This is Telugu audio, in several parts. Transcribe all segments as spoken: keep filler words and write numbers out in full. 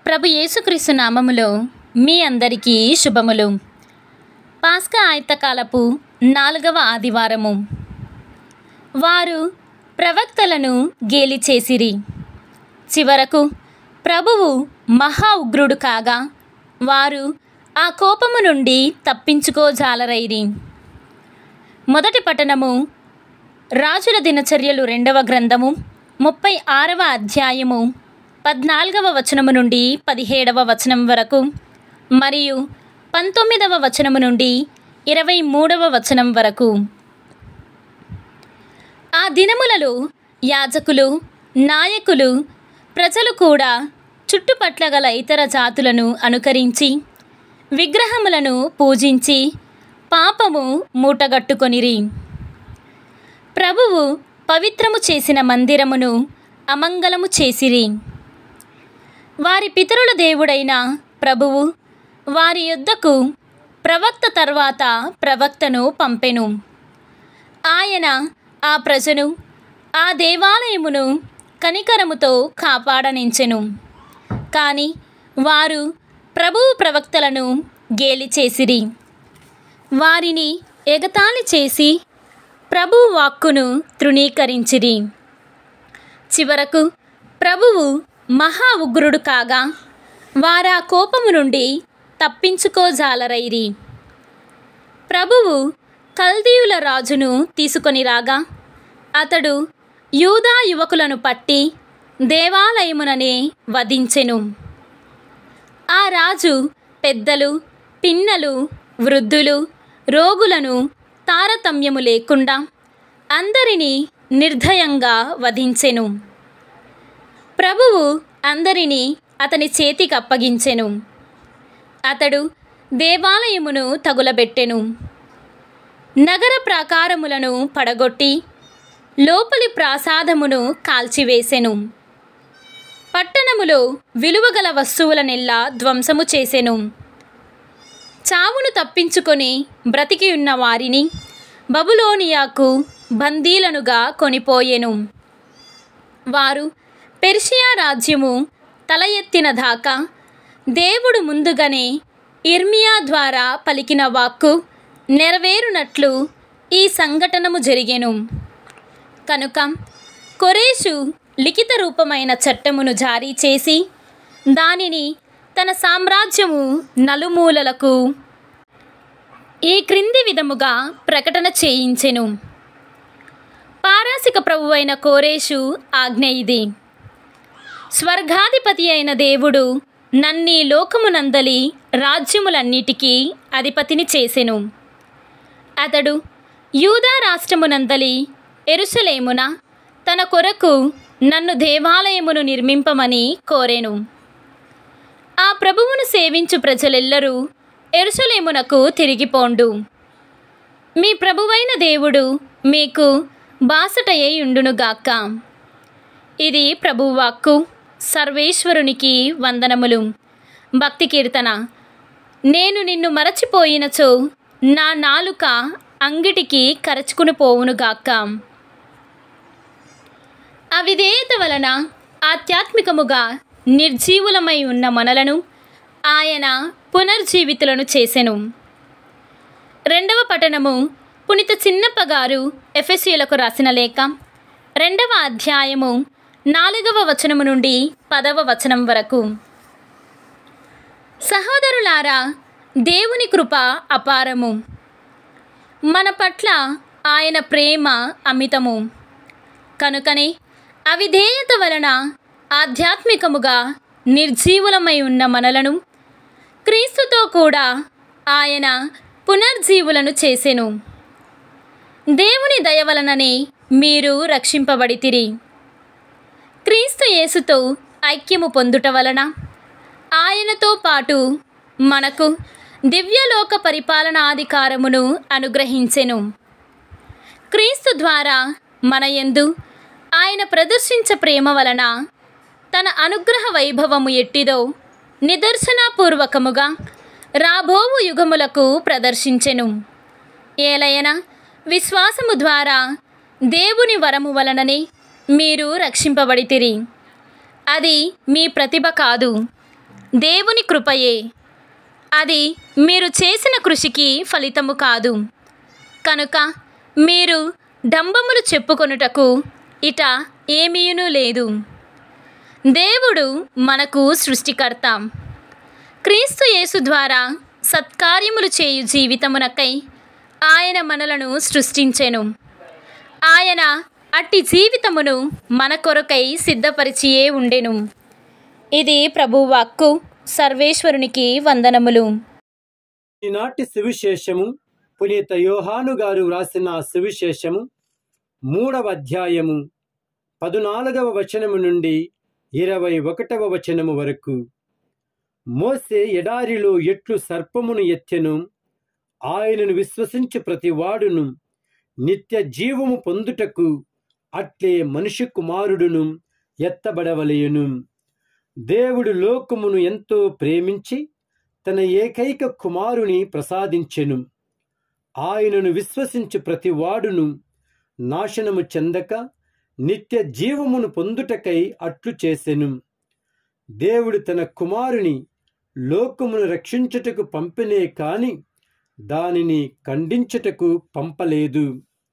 ప్రభు యేసుక్రీస్తు నామములో మీ అందరికీ శుభములు. పాస్కా ఆయత్తకాలపు నాలుగవ ఆదివారము. వారు ప్రవక్తలను గేలి చేసిరి. చివరకు ప్రభువు మహా ఉగ్రుడు కాగా వారు ఆ కోపము నుండి తప్పించుకోజాలరైరి. మొదటి పట్టణము రాజుల దినచర్యలు రెండవ గ్రంథము ముప్పై ఆరవ అధ్యాయము పద్నాలుగవ వచనము నుండి పదిహేడవ వచనం వరకు మరియు పంతొమ్మిదవ వచనము నుండి ఇరవై మూడవ వచనం వరకు. ఆ దినములలో యాజకులు, నాయకులు, ప్రజలు కూడా చుట్టుపట్ల గల ఇతర జాతులను అనుకరించి విగ్రహములను పూజించి పాపము మూటగట్టుకొనిరి. ప్రభువు పవిత్రము చేసిన మందిరమును అమంగళము చేసిరి. వారి పితరుల దేవుడైన ప్రభువు వారి యొద్దకు ప్రవక్త తర్వాత ప్రవక్తను పంపెను. ఆయన ఆ ప్రజను, ఆ దేవాలయమును కనికరముతో కాపాడనించెను. కానీ వారు ప్రభువు ప్రవక్తలను గేలి చేసిరి. వారిని ఎగతాళి చేసి ప్రభువు వాక్కును తృణీకరించిరి. చివరకు ప్రభువు మహా ఉగ్రుడు కాగా వారా కోపము నుండి తప్పించుకోజాలరైరి. ప్రభువు కల్దీయుల రాజును తీసుకొని రాగా అతడు యూదా యువకులను పట్టి దేవాలయముననే వధించెను. ఆ రాజు పెద్దలు, పిన్నలు, వృద్ధులు, రోగులను తారతమ్యము లేకుండా అందరినీ నిర్దయంగా వధించెను. ప్రభువు అందరినీ అతని చేతికి అప్పగించెను. అతడు దేవాలయమును తగులబెట్టెను. నగర ప్రాకారములను పడగొట్టి లోపలి ప్రాసాదమును కాల్చివేసెను. పట్టణములో విలువగల వస్తువులనెల్లా ధ్వంసము చేసెను. చావును తప్పించుకొని బ్రతికియున్న వారిని బబులోనియాకు బందీలనుగా కొనిపోయెను. వారు పెర్షియా రాజ్యము తల ఎత్తిన దాకా దేవుడు ముందుగానే ఇర్మియా ద్వారా పలికిన వాక్కు నెరవేరునట్లు ఈ సంఘటనము జరిగెను. కనుక కొరేషు లిఖిత రూపమైన చట్టమును జారీ చేసి దానిని తన సామ్రాజ్యము నలుమూలలకు ఈ క్రింది విధముగా ప్రకటన చేయించెను. పారాసిక ప్రభువైన కోరేషు ఆజ్ఞ ఇది: స్వర్గాధిపతి అయిన దేవుడు నన్నీ లోకమునందలి రాజ్యములన్నిటికీ అధిపతిని చేసెను. అతడు యూదా రాష్ట్రమునందలి యెరూషలేమున తన కొరకు నన్ను దేవాలయమును నిర్మింపమని కోరెను. ఆ ప్రభువును సేవించు ప్రజలెల్లరూ యెరూషలేమునకు తిరిగిపోండు. మీ ప్రభువైన దేవుడు మీకు బాసటయ్యి ఉండునుగాక. ఇది ప్రభువాక్కు. సర్వేశ్వరునికి వందనములు. భక్తి కీర్తన. నేను నిన్ను మరచిపోయినచో నా నాలుక అంగిటికి కరచుకుని పోవునుగాక. అవిధేయత వలన ఆధ్యాత్మికముగా నిర్జీవులమై ఉన్న మనలను ఆయన పునర్జీవితులను చేసెను. రెండవ పట్టణము పునిత చిన్నప్ప గారు ఎఫెసీయులకు రాసిన లేఖ రెండవ అధ్యాయము నాలుగవ వచనము నుండి పదవ వచనం వరకు. సహోదరులారా, దేవుని కృప అపారము. మన పట్ల ఆయన ప్రేమ అమితము. కనుకనే అవిధేయత వలన ఆధ్యాత్మికముగా నిర్జీవులమై ఉన్న మనలను క్రీస్తుతో కూడా ఆయన పునర్జీవులను చేసెను. దేవుని దయ వలననే మీరు రక్షింపబడితిరి. క్రీస్తు యేసుతో ఐక్యము పొందుట వలన ఆయనతో పాటు మనకు దివ్యలోక పరిపాలనాధికారమును అనుగ్రహించెను. క్రీస్తు ద్వారా మన యందు ఆయన ప్రదర్శించ ప్రేమ వలన తన అనుగ్రహ వైభవము ఎట్టిదో నిదర్శనపూర్వకముగా రాబోవు యుగములకు ప్రదర్శించెను. ఏలయన విశ్వాసము ద్వారా దేవుని వరము వలననే మీరు రక్షింపబడితిరి. అది మీ ప్రతిభ కాదు, దేవుని కృపయే. అది మీరు చేసిన కృషికి ఫలితము కాదు. కనుక మీరు డంబములు చెప్పుకొనుటకు ఇట ఏమీయును లేదు. దేవుడు మనకు సృష్టికర్త. క్రీస్తు యేసు ద్వారా సత్కార్యములు చేయు జీవితమునకై ఆయన మనలను సృష్టించెను. ఆయన అట్టి జీవితమును మన కొరకై సిద్ధపరిచియే ఉండెను. ఇది ప్రభువాక్కు. సర్వేశ్వరునికి వందనములు. ఈనాటి సువిశేషము పునీత యోహాను గారు వ్రాసిన సువిశేషము మూడవ అధ్యాయము పదునాలుగవ వచనము నుండి ఇరవై ఒకటవ వచనము వరకు. మోసే ఎడారిలో ఎట్లు సర్పమును ఎత్తెను, ఆయనను విశ్వసించు ప్రతి వాడును నిత్య జీవము పొందుటకు అట్లే మనిషి కుమారుడును ఎత్తబడవలెను. దేవుడు లోకమును ఎంతో ప్రేమించి తన ఏకైక కుమారుని ప్రసాదించెను. ఆయనను విశ్వసించు ప్రతి వాడును నాశనము చెందక నిత్య జీవమును పొందుటకై అట్లు చేసెను. దేవుడు తన కుమారుని లోకమును రక్షించుటకు పంపినే కాని దానిని ఖండించుటకు పంపలేదు.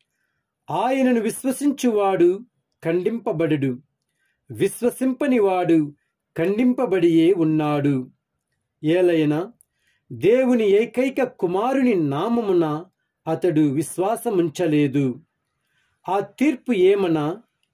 ఆయనను విశ్వసించువాడు ఖండింపబడడు, విశ్వసింపనివాడు ఖండింపబడియే ఉన్నాడు. ఏలైనా దేవుని ఏకైక కుమారుని నామమున అతడు విశ్వాసముంచలేదు. ఆ తీర్పు ఏమనా,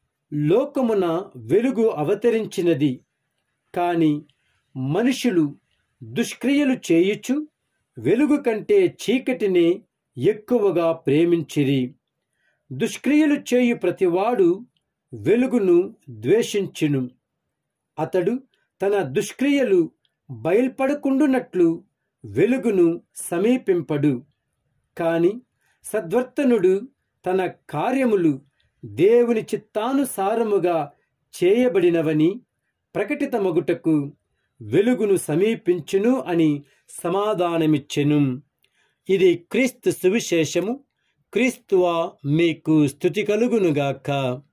లోకమున వెలుగు అవతరించినది, కాని మనుషులు దుష్క్రియలు చేయుచు వెలుగు కంటే చీకటినే ఎక్కువగా ప్రేమించిరి. దుష్క్రియలు చేయు ప్రతివాడు వెలుగును ద్వేషించును. అతడు తన దుష్క్రియలు బయల్పడకుండునట్లు వెలుగును సమీపింపడు. కాని సద్వర్తనుడు తన కార్యములు దేవుని చిత్తానుసారముగా చేయబడినవని ప్రకటితమగుటకు వెలుగును సమీపించును అని సమాధానమిచ్చెను. ఇది క్రీస్తు సువిశేషము. క్రీస్తువా మీకు స్తుతి కలుగునుగాక.